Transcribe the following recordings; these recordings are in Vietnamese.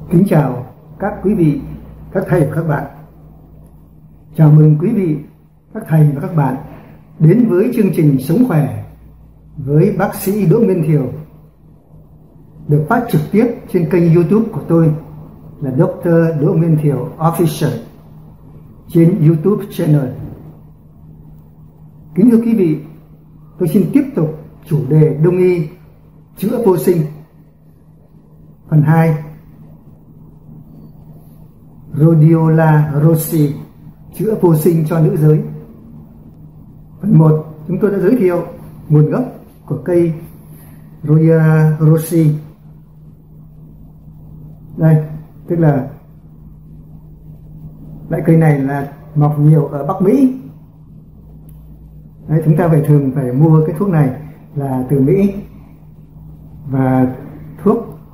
Kính chào các quý vị, các thầy và các bạn. Chào mừng quý vị, các thầy và các bạn đến với chương trình Sống Khỏe với bác sĩ Đỗ Nguyên Thiều, được phát trực tiếp trên kênh YouTube của tôi là Dr. Đỗ Nguyên Thiều Official trên YouTube channel. Kính thưa quý vị, tôi xin tiếp tục chủ đề đông y chữa vô sinh. Phần 2, Rhodiola rossi, chữa vô sinh cho nữ giới. Phần 1, chúng tôi đã giới thiệu nguồn gốc của cây Rhodiola rossi. Đây, tức là loại cây này là mọc nhiều ở Bắc Mỹ. Đấy, chúng ta thường phải mua cái thuốc này là từ Mỹ, và thuốc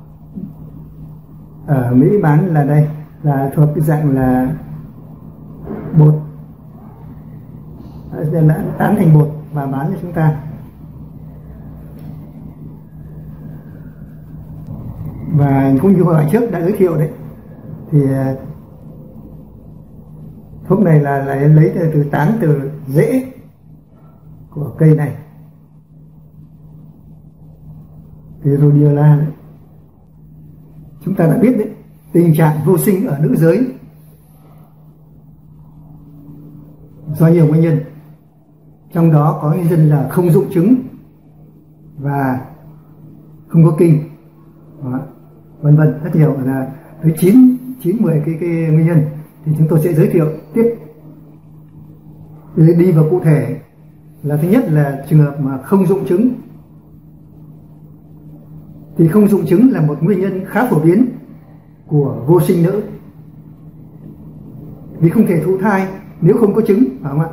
ở Mỹ bán là đây, là thuộc cái dạng là bột, đã tán thành bột và bán cho chúng ta. Và cũng như hồi trước đã giới thiệu đấy, thì thuốc này là lấy từ tán từ rễ của cây này, thì Rhodiola đấy. Chúng ta đã biết đấy, tình trạng vô sinh ở nữ giới do nhiều nguyên nhân, trong đó có nguyên nhân là không dụng trứng và không có kinh, vân vân, rất nhiều, là tới 9-10 cái nguyên nhân, thì chúng tôi sẽ giới thiệu tiếp. Đi vào cụ thể là thứ nhất là trường hợp mà không dụng trứng. Thì không dụng trứng là một nguyên nhân khá phổ biến của vô sinh nữ, vì không thể thụ thai nếu không có trứng, phải không ạ?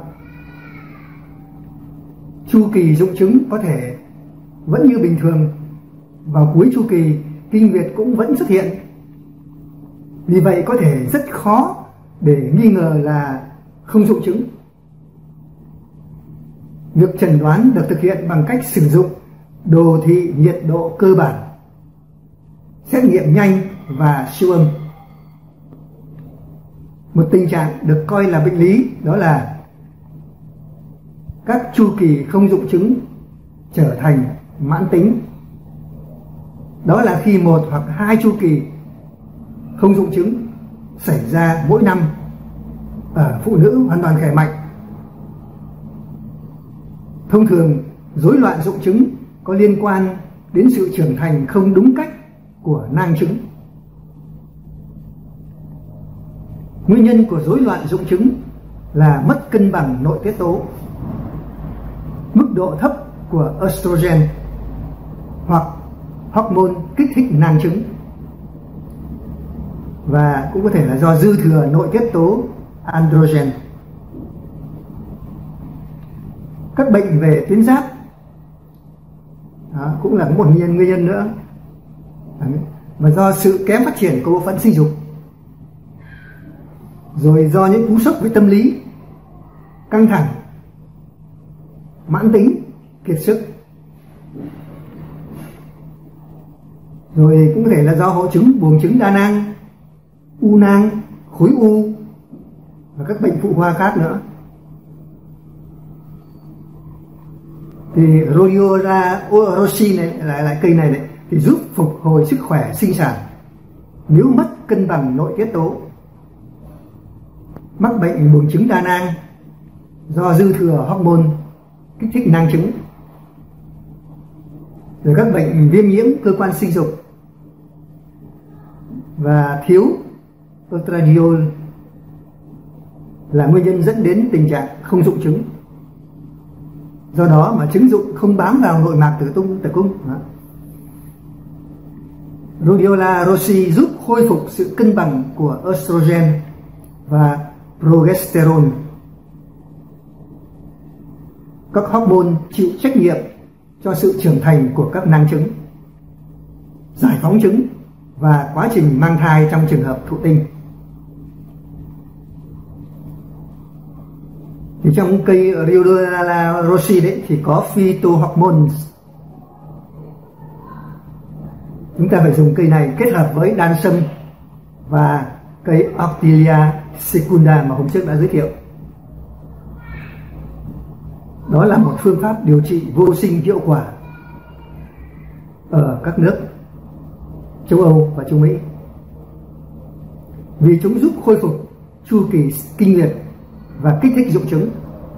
Chu kỳ dụng trứng có thể vẫn như bình thường, vào cuối chu kỳ kinh nguyệt cũng vẫn xuất hiện, vì vậy có thể rất khó để nghi ngờ là không dụng trứng. Việc chẩn đoán được thực hiện bằng cách sử dụng đồ thị nhiệt độ cơ bản, xét nghiệm nhanh và siêu âm. Một tình trạng được coi là bệnh lý đó là các chu kỳ không dụng trứng trở thành mãn tính. Đó là khi 1 hoặc 2 chu kỳ không dụng trứng xảy ra mỗi năm ở phụ nữ hoàn toàn khỏe mạnh. Thông thường, rối loạn dụng trứng có liên quan đến sự trưởng thành không đúng cách của nang trứng. Nguyên nhân của rối loạn dụng trứng là mất cân bằng nội tiết tố, mức độ thấp của estrogen hoặc hormone kích thích nang trứng, và cũng có thể là do dư thừa nội tiết tố androgen. Các bệnh về tuyến giáp cũng là một nguyên nhân nữa, và do sự kém phát triển của bộ phận sinh dục, rồi do những cú sốc với tâm lý, căng thẳng, mãn tính, kiệt sức, rồi cũng có thể là do hội chứng buồng trứng đa nang, u nang, khối u và các bệnh phụ khoa khác nữa. Thì Rhodiola rossi này, lại cây này thì giúp phục hồi sức khỏe sinh sản nếu mất cân bằng nội tiết tố, mắc bệnh buồng trứng đa nang do dư thừa hormone kích thích nang trứng, rồi các bệnh viêm nhiễm cơ quan sinh dục và thiếu estradiol là nguyên nhân dẫn đến tình trạng không dụng trứng. Do đó mà trứng dụng không bám vào nội mạc tử cung. Rhodiola rossi giúp khôi phục sự cân bằng của estrogen và progesterone, các hormone chịu trách nhiệm cho sự trưởng thành của các nang trứng, giải phóng trứng và quá trình mang thai trong trường hợp thụ tinh. Thì trong cây Rhodiola rossi đấy thì có phytohormones. Chúng ta phải dùng cây này kết hợp với đan sâm và cây Octilia secunda mà hôm trước đã giới thiệu. Đó là một phương pháp điều trị vô sinh hiệu quả ở các nước châu Âu và châu Mỹ, vì chúng giúp khôi phục chu kỳ kinh nguyệt và kích thích dụng trứng.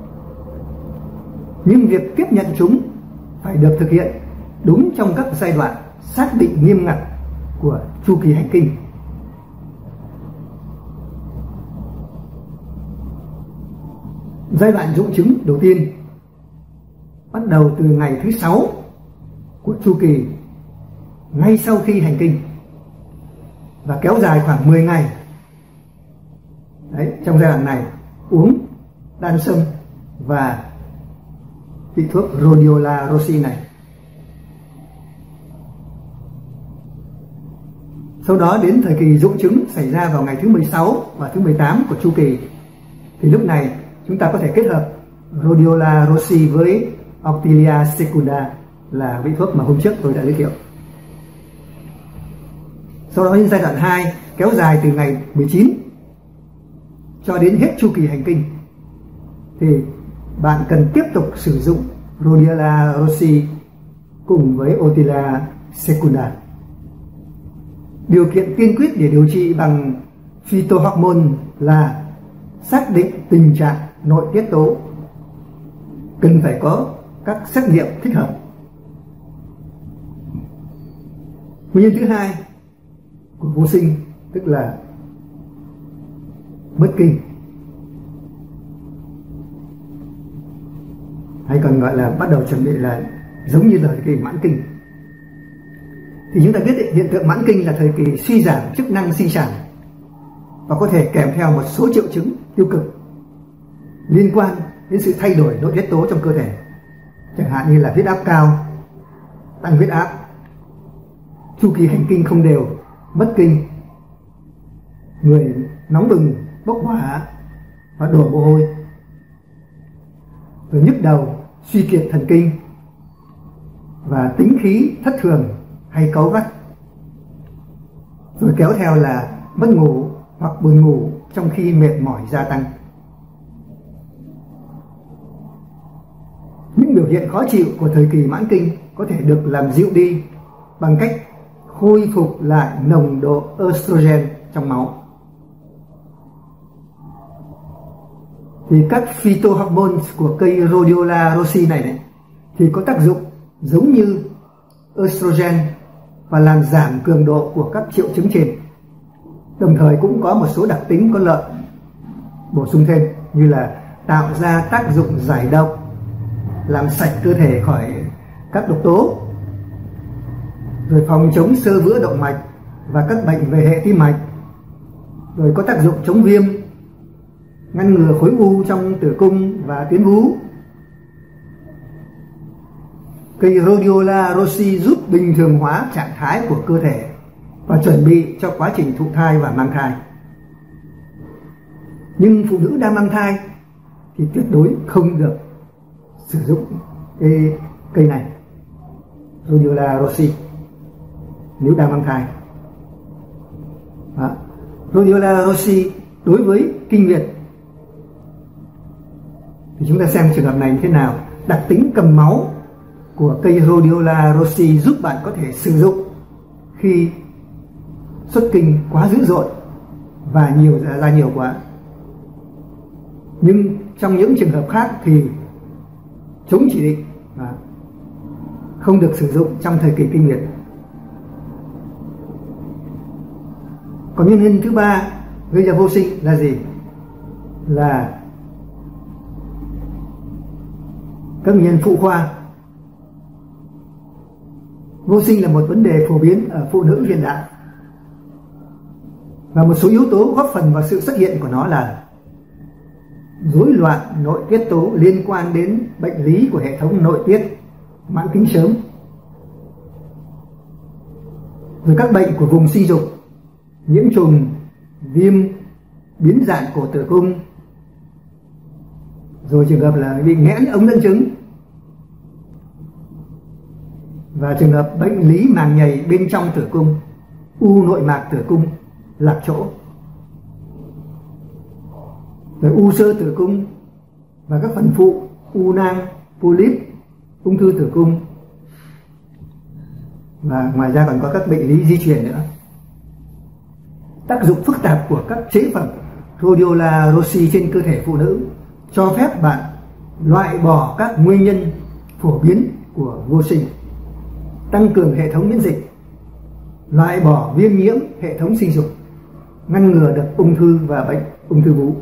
Nhưng việc tiếp nhận chúng phải được thực hiện đúng trong các giai đoạn xác định nghiêm ngặt của chu kỳ hành kinh. Giai đoạn dụng trứng đầu tiên bắt đầu từ ngày thứ 6 của chu kỳ ngay sau khi hành kinh và kéo dài khoảng 10 ngày. Đấy, trong giai đoạn này uống đan sâm và vị thuốc Rhodiola rossi này. Sau đó đến thời kỳ dụng trứng xảy ra vào ngày thứ 16 và thứ 18 của chu kỳ, thì lúc này chúng ta có thể kết hợp Rhodiola rossi với Octilia secunda là vị thuốc mà hôm trước tôi đã giới thiệu. Sau đó đến giai đoạn 2 kéo dài từ ngày 19 cho đến hết chu kỳ hành kinh, thì bạn cần tiếp tục sử dụng Rhodiola rossi cùng với Octilia secunda. Điều kiện tiên quyết để điều trị bằng phytohormone là xác định tình trạng nội tiết tố, cần phải có các xét nghiệm thích hợp. Nguyên nhân thứ hai của vô sinh tức là mất kinh, hay còn gọi là bắt đầu chuẩn bị là giống như thời kỳ mãn kinh. Thì chúng ta biết hiện tượng mãn kinh là thời kỳ suy giảm chức năng sinh sản và có thể kèm theo một số triệu chứng tiêu cực liên quan đến sự thay đổi nội tiết tố trong cơ thể, chẳng hạn như là huyết áp cao, tăng huyết áp, chu kỳ hành kinh không đều, mất kinh, người nóng bừng, bốc hỏa và đổ mồ hôi, rồi nhức đầu, suy kiệt thần kinh và tính khí thất thường hay cáu gắt, rồi kéo theo là mất ngủ hoặc buồn ngủ trong khi mệt mỏi gia tăng. Những biểu hiện khó chịu của thời kỳ mãn kinh có thể được làm dịu đi bằng cách khôi phục lại nồng độ estrogen trong máu. Thì các phytohormones của cây Rhodiola rossi này thì có tác dụng giống như estrogen và làm giảm cường độ của các triệu chứng trên. Đồng thời cũng có một số đặc tính có lợi bổ sung thêm, như là tạo ra tác dụng giải độc, làm sạch cơ thể khỏi các độc tố, rồi phòng chống xơ vữa động mạch và các bệnh về hệ tim mạch, rồi có tác dụng chống viêm, ngăn ngừa khối u trong tử cung và tuyến vú. Cây Rhodiola rossi giúp bình thường hóa trạng thái của cơ thể và chuẩn bị cho quá trình thụ thai và mang thai. Nhưng phụ nữ đang mang thai thì tuyệt đối không được sử dụng cái cây này, Rhodiola rossi, nếu đang mang thai. Rhodiola rossi đối với kinh nguyệt thì chúng ta xem trường hợp này như thế nào. Đặc tính cầm máu của cây Rhodiola rossi giúp bạn có thể sử dụng khi xuất kinh quá dữ dội và ra nhiều quá. Nhưng trong những trường hợp khác thì chống chỉ định và không được sử dụng trong thời kỳ kinh nguyệt. Còn nguyên nhân thứ ba gây ra vô sinh là gì? Là các nguyên nhân phụ khoa. Vô sinh là một vấn đề phổ biến ở phụ nữ hiện đại, và một số yếu tố góp phần vào sự xuất hiện của nó là rối loạn nội tiết tố liên quan đến bệnh lý của hệ thống nội tiết mãn kinh sớm, rồi các bệnh của vùng sinh dục, nhiễm trùng, viêm, biến dạng cổ tử cung, rồi trường hợp là bị nghẽn ống dẫn trứng, và trường hợp bệnh lý màng nhầy bên trong tử cung, u nội mạc tử cung lạc chỗ. Rồi u xơ tử cung và các phần phụ, u nang, polyp, ung thư tử cung, và ngoài ra còn có các bệnh lý di truyền nữa. Tác dụng phức tạp của các chế phẩm Rhodiola rossi trên cơ thể phụ nữ cho phép bạn loại bỏ các nguyên nhân phổ biến của vô sinh, tăng cường hệ thống miễn dịch, loại bỏ viêm nhiễm hệ thống sinh dục, ngăn ngừa được ung thư và bệnh ung thư vú.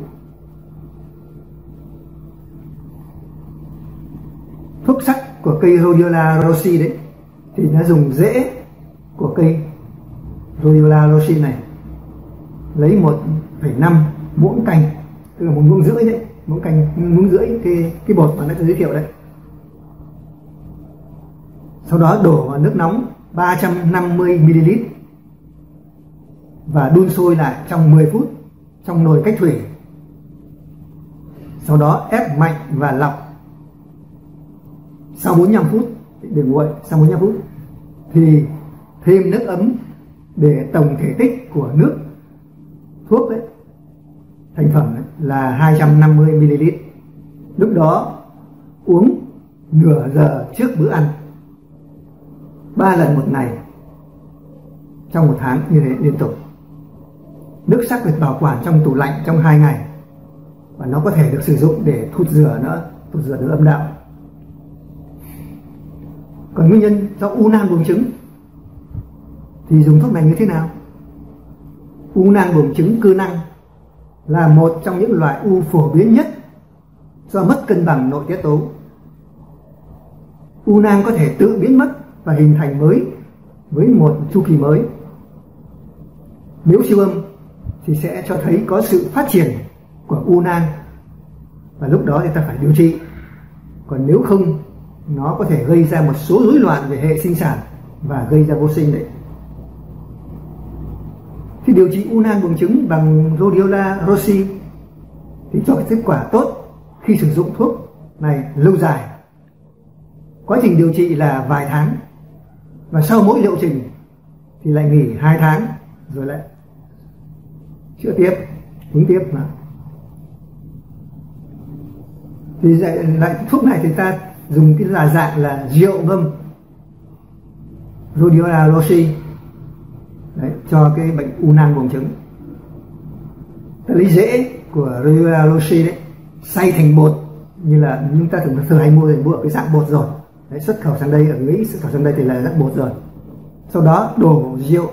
Thuốc sắc của cây Rhodiola rossi đấy thì nó dùng rễ của cây Rhodiola rossi này, lấy 1,5 muỗng canh, tức là 1,5 muỗng đấy, muỗng canh, muỗng rưỡi cái bột mà nó giới thiệu đấy. Sau đó đổ vào nước nóng 350 ml và đun sôi lại trong 10 phút trong nồi cách thủy. Sau đó ép mạnh và lọc. Sau 45 phút, để nguội, sau 45 phút thì thêm nước ấm để tổng thể tích của nước thuốc ấy, thành phẩm ấy, là 250 ml. Lúc đó uống nửa giờ trước bữa ăn, 3 lần một ngày trong 1 tháng như thế liên tục. Nước sắc được bảo quản trong tủ lạnh trong 2 ngày và nó có thể được sử dụng để thụt rửa nữa, thụt rửa được âm đạo. Còn nguyên nhân do u nang buồng trứng thì dùng thuốc này như thế nào? U nang buồng trứng cơ năng là một trong những loại u phổ biến nhất do mất cân bằng nội tiết tố. U nang có thể tự biến mất và hình thành mới với một chu kỳ mới. Nếu siêu âm thì sẽ cho thấy có sự phát triển của u nang và lúc đó thì ta phải điều trị. Còn nếu không, nó có thể gây ra một số rối loạn về hệ sinh sản và gây ra vô sinh đấy. Khi điều trị u nang buồng trứng bằng Rhodiola rossi thì cho kết quả tốt khi sử dụng thuốc này lâu dài. Quá trình điều trị là vài tháng và sau mỗi liệu trình thì lại nghỉ 2 tháng rồi lại chữa tiếp, uống tiếp mà. Thì lại thuốc này thì ta dùng cái là dạng là rượu ngâm Rhodiola rossi đấy, cho cái bệnh u nang buồng trứng. Ta lấy rễ của Rhodiola rossi đấy xay thành bột, như là chúng ta thường hay mua ở cái dạng bột rồi đấy, xuất khẩu sang đây, ở Mỹ xuất khẩu sang đây thì là dạng bột rồi. Sau đó đổ rượu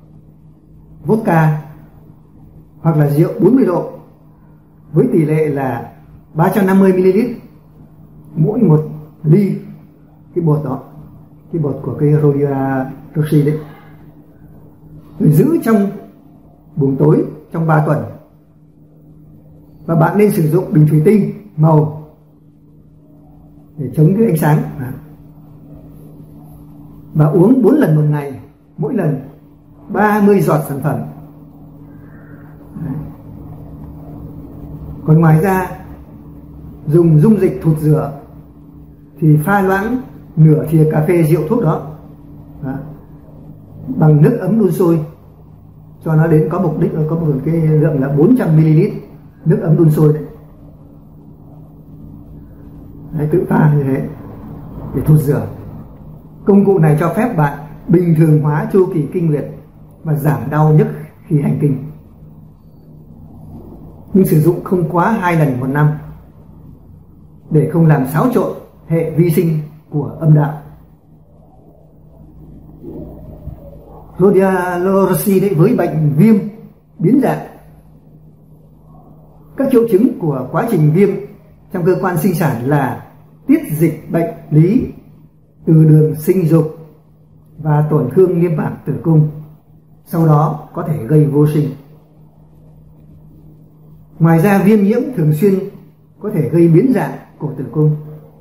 vodka hoặc là rượu 40 độ với tỷ lệ là 350 ml mỗi 1 ly cái bột đó, cái bột của cây Rhodiola rossi đấy, rồi giữ trong buồng tối trong 3 tuần. Và bạn nên sử dụng bình thủy tinh màu để chống cái ánh sáng và uống 4 lần một ngày, mỗi lần 30 giọt sản phẩm. Còn ngoài ra dùng dung dịch thụt rửa thì pha loãng nửa thìa cà phê rượu thuốc đó bằng nước ấm đun sôi cho nó đến có mục đích, có một cái lượng là 400 ml nước ấm đun sôi đấy. Đấy, tự pha như thế để thụt rửa. Công cụ này cho phép bạn bình thường hóa chu kỳ kinh nguyệt và giảm đau nhức khi hành kinh, nhưng sử dụng không quá 2 lần một năm để không làm xáo trộn hệ vi sinh của âm đạo. Rhodiola rossi đấy với bệnh viêm biến dạng. Các triệu chứng của quá trình viêm trong cơ quan sinh sản là tiết dịch bệnh lý từ đường sinh dục và tổn thương niêm mạc tử cung, sau đó có thể gây vô sinh. Ngoài ra viêm nhiễm thường xuyên có thể gây biến dạng cổ tử cung.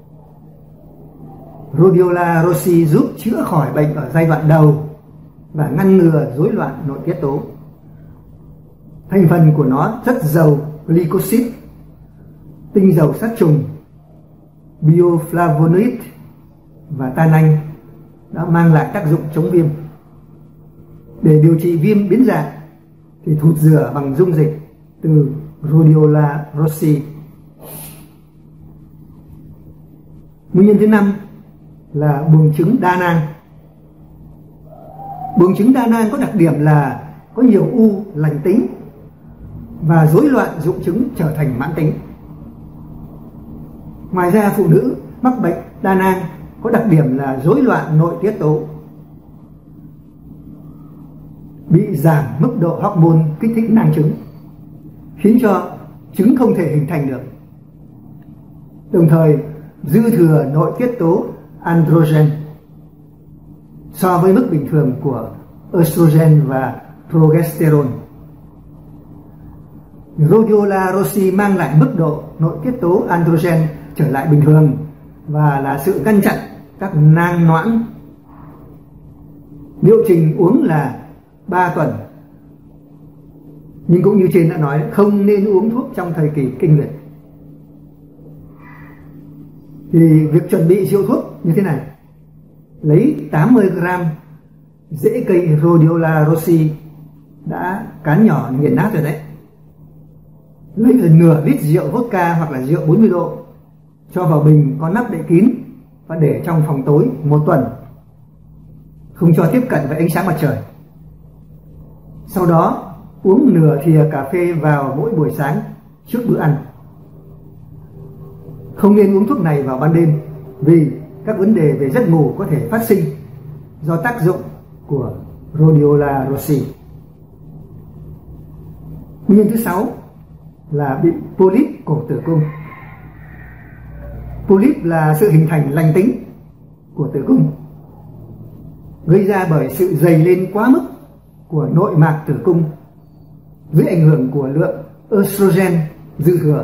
Rhodiola rossi giúp chữa khỏi bệnh ở giai đoạn đầu và ngăn ngừa rối loạn nội tiết tố. Thành phần của nó rất giàu glycosid, tinh dầu sát trùng, bioflavonoid và tannin đã mang lại tác dụng chống viêm. Để điều trị viêm biến dạng thì thụt rửa bằng dung dịch từ rhodiola rossi. Nguyên nhân thứ 5 là buồng trứng đa nang. Buồng trứng đa nang có đặc điểm là có nhiều u lành tính và rối loạn dụng trứng trở thành mãn tính. Ngoài ra, phụ nữ mắc bệnh đa nang có đặc điểm là rối loạn nội tiết tố, bị giảm mức độ hormone kích thích nang trứng, khiến cho trứng không thể hình thành được. Đồng thời, dư thừa nội tiết tố androgen so với mức bình thường của estrogen và progesterone. Rhodiola rossi mang lại mức độ nội tiết tố androgen trở lại bình thường và là sự ngăn chặn các nang noãn. Liệu trình uống là 3 tuần. Nhưng cũng như trên đã nói, không nên uống thuốc trong thời kỳ kinh nguyệt. Thì việc chuẩn bị rượu thuốc như thế này: lấy 80 g rễ cây Rhodiola rossi đã cán nhỏ nghiền nát rồi đấy, lấy nửa lít rượu vodka hoặc là rượu 40 độ, cho vào bình có nắp đậy kín và để trong phòng tối 1 tuần, không cho tiếp cận với ánh sáng mặt trời. Sau đó uống nửa thìa cà phê vào mỗi buổi sáng trước bữa ăn. Không nên uống thuốc này vào ban đêm vì các vấn đề về giấc ngủ có thể phát sinh do tác dụng của Rhodiola rossi. Nguyên nhân thứ 6 là bị polyp cổ tử cung. Polyp là sự hình thành lành tính của tử cung, gây ra bởi sự dày lên quá mức của nội mạc tử cung dưới ảnh hưởng của lượng estrogen dư thừa.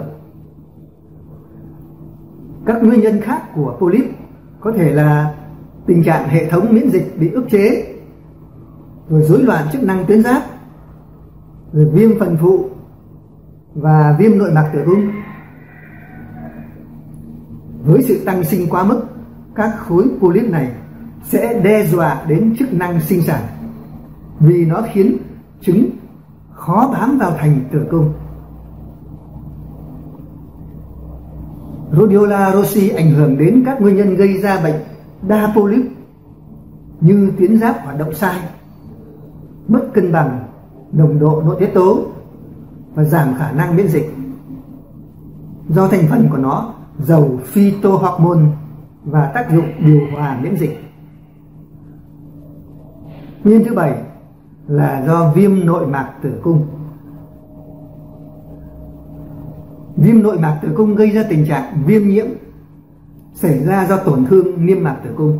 Các nguyên nhân khác của polyp có thể là tình trạng hệ thống miễn dịch bị ức chế, rồi rối loạn chức năng tuyến giáp, rồi viêm phần phụ và viêm nội mạc tử cung. Với sự tăng sinh quá mức, các khối polyp này sẽ đe dọa đến chức năng sinh sản vì nó khiến trứng khó bám vào thành tử cung. Rhodiola rossi ảnh hưởng đến các nguyên nhân gây ra bệnh đa polyp như tuyến giáp hoạt động sai, mất cân bằng nồng độ nội tiết tố và giảm khả năng miễn dịch do thành phần của nó giàu phytohormone và tác dụng điều hòa miễn dịch. Nguyên nhân thứ 7 là do viêm nội mạc tử cung. Viêm nội mạc tử cung gây ra tình trạng viêm nhiễm xảy ra do tổn thương niêm mạc tử cung.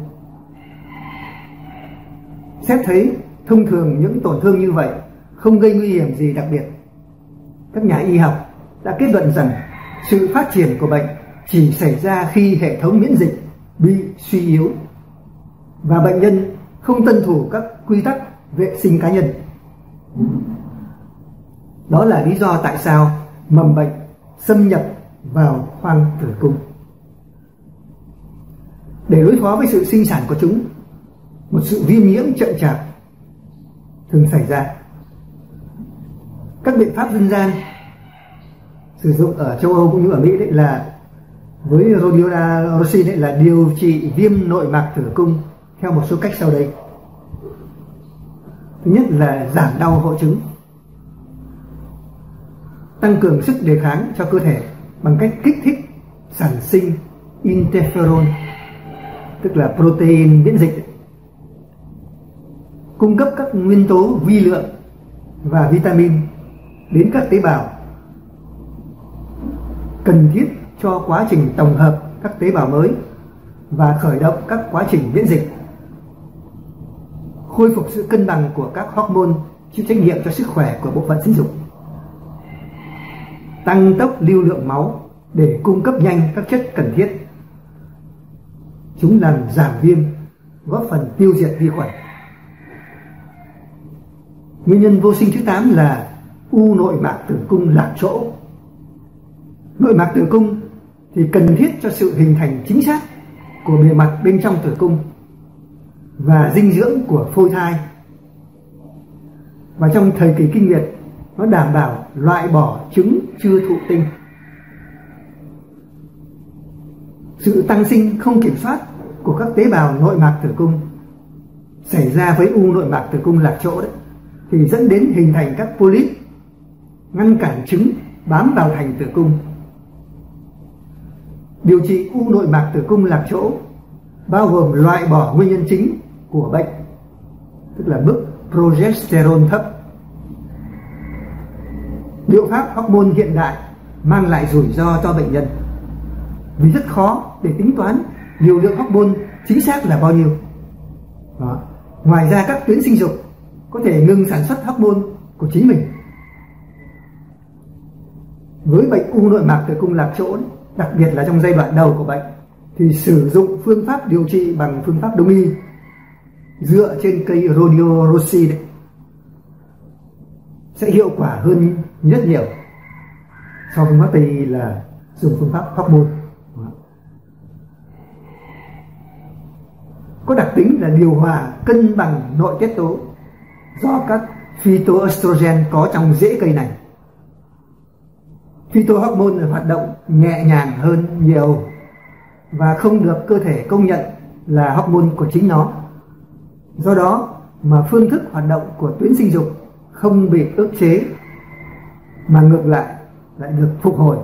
Xét thấy thông thường những tổn thương như vậy không gây nguy hiểm gì đặc biệt, các nhà y học đã kết luận rằng sự phát triển của bệnh chỉ xảy ra khi hệ thống miễn dịch bị suy yếu và bệnh nhân không tuân thủ các quy tắc vệ sinh cá nhân. Đó là lý do tại sao mầm bệnh xâm nhập vào khoang tử cung. Để đối phó với sự sinh sản của chúng, một sự viêm nhiễm chậm chạp thường xảy ra. Các biện pháp dân gian sử dụng ở châu Âu cũng như ở Mỹ đấy là với Rhodiola rossi đấy là điều trị viêm nội mạc tử cung theo một số cách sau đây. Thứ nhất là giảm đau hội chứng, tăng cường sức đề kháng cho cơ thể bằng cách kích thích sản sinh interferon, tức là protein miễn dịch, cung cấp các nguyên tố vi lượng và vitamin đến các tế bào cần thiết cho quá trình tổng hợp các tế bào mới và khởi động các quá trình miễn dịch, khôi phục sự cân bằng của các hormone chịu trách nhiệm cho sức khỏe của bộ phận sinh dục, tăng tốc lưu lượng máu để cung cấp nhanh các chất cần thiết. Chúng làm giảm viêm, góp phần tiêu diệt vi khuẩn. Nguyên nhân vô sinh thứ 8 là u nội mạc tử cung lạc chỗ. Nội mạc tử cung thì cần thiết cho sự hình thành chính xác của bề mặt bên trong tử cung và dinh dưỡng của phôi thai. Và trong thời kỳ kinh nguyệt nó đảm bảo loại bỏ trứng chưa thụ tinh. Sự tăng sinh không kiểm soát của các tế bào nội mạc tử cung xảy ra với u nội mạc tử cung lạc chỗ đấy, thì dẫn đến hình thành các polyp ngăn cản trứng bám vào thành tử cung. Điều trị u nội mạc tử cung lạc chỗ bao gồm loại bỏ nguyên nhân chính của bệnh, tức là mức progesterone thấp. Liệu pháp hormone hiện đại mang lại rủi ro cho bệnh nhân vì rất khó để tính toán liều lượng hormone chính xác là bao nhiêu. Đó. Ngoài ra các tuyến sinh dục có thể ngừng sản xuất hormone của chính mình. Với bệnh u nội mạc tử cung lạc chỗ, đặc biệt là trong giai đoạn đầu của bệnh, thì sử dụng phương pháp điều trị bằng phương pháp đông y dựa trên cây Rhodiola rossi đấy, sẽ hiệu quả hơn rất nhiều so với phương pháp Tây y là dùng phương pháp hormone. Có đặc tính là điều hòa cân bằng nội tiết tố do các phytoestrogen có trong rễ cây này. Phytohormone hoạt động nhẹ nhàng hơn nhiều và không được cơ thể công nhận là hormone của chính nó. Do đó mà phương thức hoạt động của tuyến sinh dục không bị ức chế, mà ngược lại được phục hồi.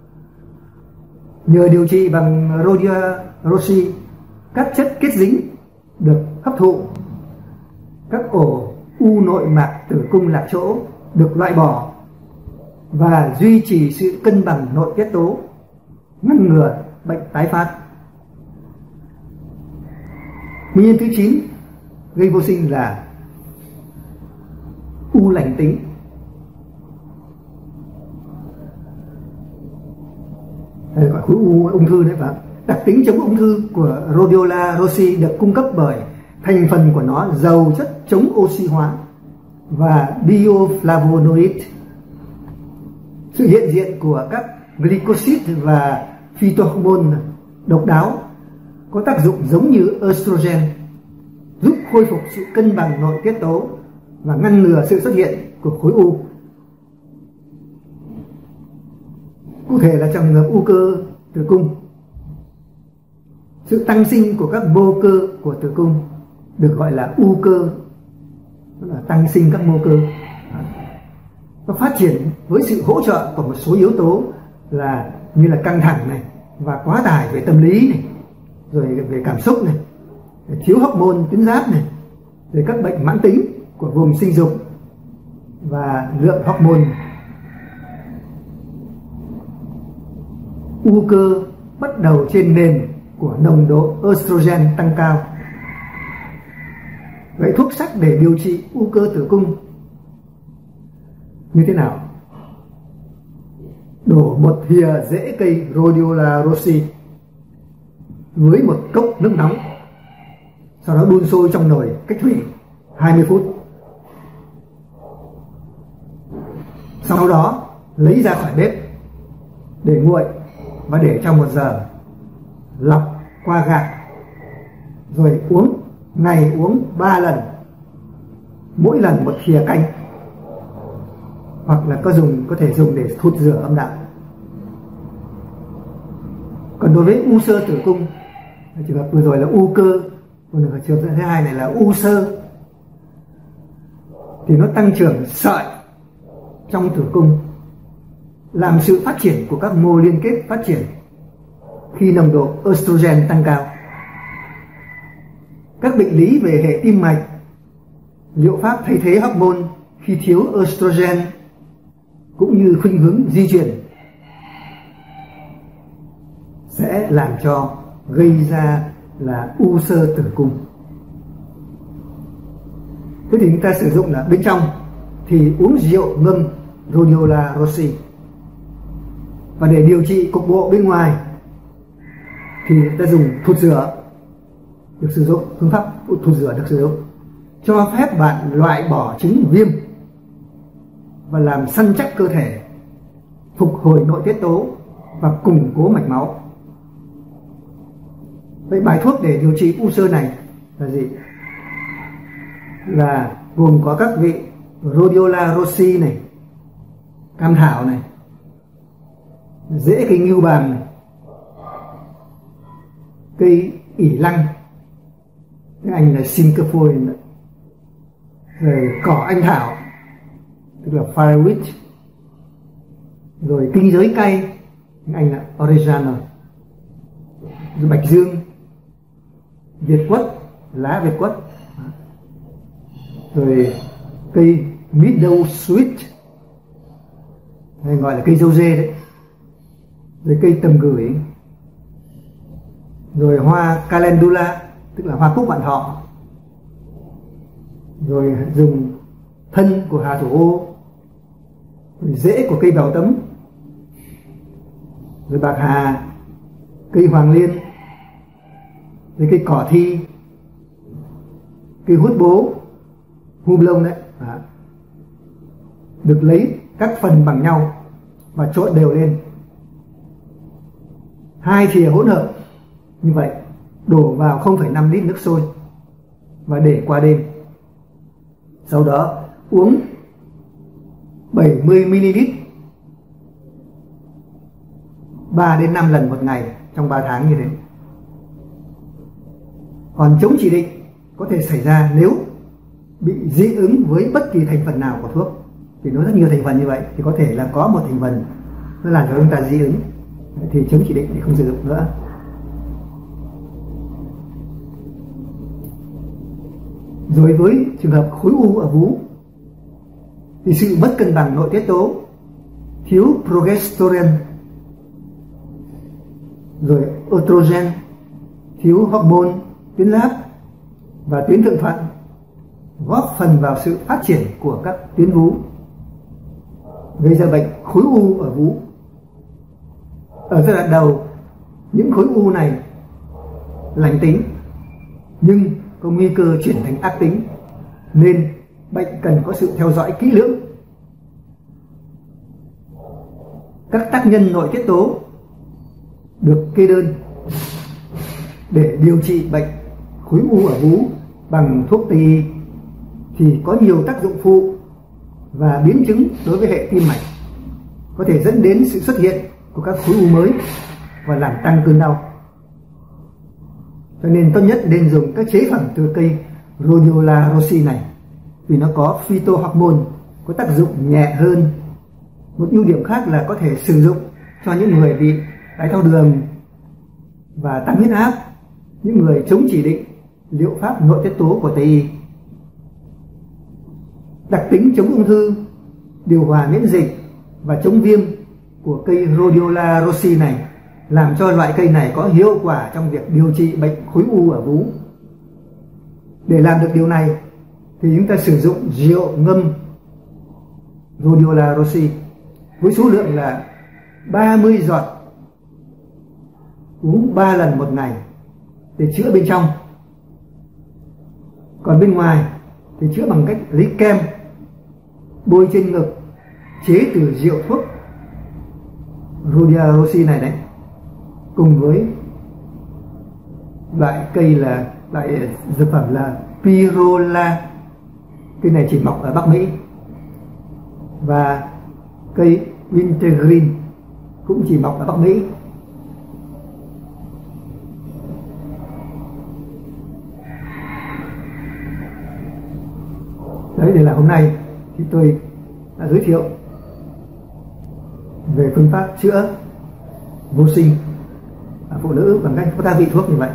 Nhờ điều trị bằng Rhodiola rossi, các chất kết dính được hấp thụ, các ổ u nội mạc tử cung lạc chỗ được loại bỏ và duy trì sự cân bằng nội tiết tố, ngăn ngừa bệnh tái phát. Nguyên nhân thứ 9 gây vô sinh là u lành tính. Đây gọi khối u ung thư đấy. Và đặc tính chống ung thư của Rhodiola rossi được cung cấp bởi thành phần của nó giàu chất chống oxy hóa và bioflavonoid. Sự hiện diện của các glycosid và phytohormone độc đáo có tác dụng giống như estrogen, giúp khôi phục sự cân bằng nội tiết tố và ngăn ngừa sự xuất hiện của khối u. Cụ thể là trong u cơ tử cung, sự tăng sinh của các mô cơ của tử cung được gọi là u cơ, tức là tăng sinh các mô cơ. Nó phát triển với sự hỗ trợ của một số yếu tố là như là căng thẳng này và quá tải về tâm lý này, rồi về cảm xúc này, thiếu hormone tuyến giáp này, rồi các bệnh mãn tính của vùng sinh dục và lượng hormone. U cơ bắt đầu trên nền của nồng độ estrogen tăng cao. Vậy thuốc sắc để điều trị u cơ tử cung như thế nào? Đổ một thìa rễ cây Rhodiola rossi với một cốc nước nóng, sau đó đun sôi trong nồi cách thủy 20 phút. Sau đó lấy ra khỏi bếp để nguội và để trong 1 giờ, lọc qua gạc, rồi uống. Ngày uống 3 lần, mỗi lần 1 thìa canh, hoặc là có thể dùng để thụt rửa âm đạo. Còn đối với u xơ tử cung, trường hợp vừa rồi là u cơ, còn trường hợp thứ hai này là u xơ, thì nó tăng trưởng sợi trong tử cung, làm sự phát triển của các mô liên kết phát triển khi nồng độ estrogen tăng cao. Các bệnh lý về hệ tim mạch, liệu pháp thay thế hormone khi thiếu estrogen, cũng như khuynh hướng di truyền sẽ làm cho gây ra là u xơ tử cung. Thế thì chúng ta sử dụng là bên trong thì uống rượu ngâm Rhodiola rossi, và để điều trị cục bộ bên ngoài thì ta dùng thụt rửa được sử dụng. Phương pháp thụt rửa được sử dụng cho phép bạn loại bỏ chứng viêm và làm săn chắc cơ thể, phục hồi nội tiết tố và củng cố mạch máu. Vậy bài thuốc để điều trị u xơ này là gì? Là gồm có các vị Rhodiola rossi này, cam thảo này, rễ cây ngưu bàng này, cây ỉ lăng, tiếng Anh là cinquefoil, rồi cỏ anh thảo tức là fireweed, rồi kinh giới cay, tiếng Anh là oregano, rồi bạch dương, việt quất, lá việt quất, rồi cây meadow sweet hay gọi là cây dâu dê đấy, rồi cây tầm gửi, rồi hoa calendula tức là hoa cúc vạn thọ, rồi dùng thân của hà thủ ô, rồi rễ của cây bào tấm, rồi bạc hà, cây hoàng liên, rồi cây cỏ thi, cây hút bố, hum lông đấy, được lấy các phần bằng nhau và trộn đều lên. 2 thìa hỗn hợp như vậy đổ vào 0,5 lít nước sôi và để qua đêm. Sau đó uống 70 ml 3 đến 5 lần một ngày trong 3 tháng như thế. Còn chống chỉ định có thể xảy ra nếu bị dị ứng với bất kỳ thành phần nào của thuốc. Thì nó rất nhiều thành phần như vậy, thì có thể là có một thành phần nó làm cho chúng ta dị ứng, thì chống chỉ định thì không sử dụng nữa. Rồi với trường hợp khối u ở vú thì sự mất cân bằng nội tiết tố, thiếu progesterone, rồi estrogen, thiếu hormone tuyến giáp và tuyến thượng thuận góp phần vào sự phát triển của các tuyến vú, gây ra bệnh khối u ở vú. Ở giai đoạn đầu, những khối u này lành tính nhưng có nguy cơ chuyển thành ác tính, nên bệnh cần có sự theo dõi kỹ lưỡng. Các tác nhân nội tiết tố được kê đơn để điều trị bệnh khối u ở vú bằng thuốc Tây y thì có nhiều tác dụng phụ và biến chứng đối với hệ tim mạch, có thể dẫn đến sự xuất hiện của các khối u mới và làm tăng cơn đau. Cho nên tốt nhất nên dùng các chế phẩm từ cây Rhodiola rossi này, vì nó có phytohormone, có tác dụng nhẹ hơn. Một ưu điểm khác là có thể sử dụng cho những người bị đái tháo đường và tăng huyết áp, những người chống chỉ định liệu pháp nội tiết tố của Tây y. Đặc tính chống ung thư, điều hòa miễn dịch và chống viêm của cây Rhodiola rossi này làm cho loại cây này có hiệu quả trong việc điều trị bệnh khối u ở vú. Để làm được điều này thì chúng ta sử dụng rượu ngâm Rhodiola rossi với số lượng là 30 giọt, uống 3 lần một ngày để chữa bên trong. Còn bên ngoài thì chữa bằng cách lấy kem bôi trên ngực chế từ rượu thuốc Rhodiola rossi này đấy, cùng với loại cây là loại dược phẩm là Pyrola, cây này chỉ mọc ở Bắc Mỹ, và cây Wintergreen cũng chỉ mọc ở Bắc Mỹ. Đấy, để là hôm nay thì tôi đã giới thiệu về phương pháp chữa vô sinh ở phụ nữ bằng cách có ta vị thuốc như vậy.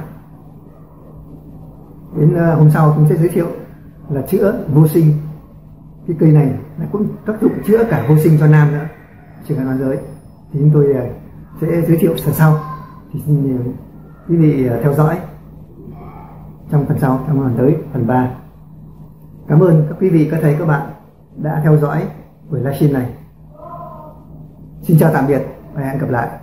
Đến hôm sau chúng sẽ giới thiệu là chữa vô sinh. Cái cây này cũng tác dụng chữa cả vô sinh cho nam nữa, trường hợp nam giới, thì chúng tôi sẽ giới thiệu phần sau. Thì xin quý vị theo dõi trong phần sau, trong phần tới, phần 3. Cảm ơn các quý vị, các thầy, các bạn đã theo dõi buổi livestream này. Xin chào tạm biệt và hẹn gặp lại.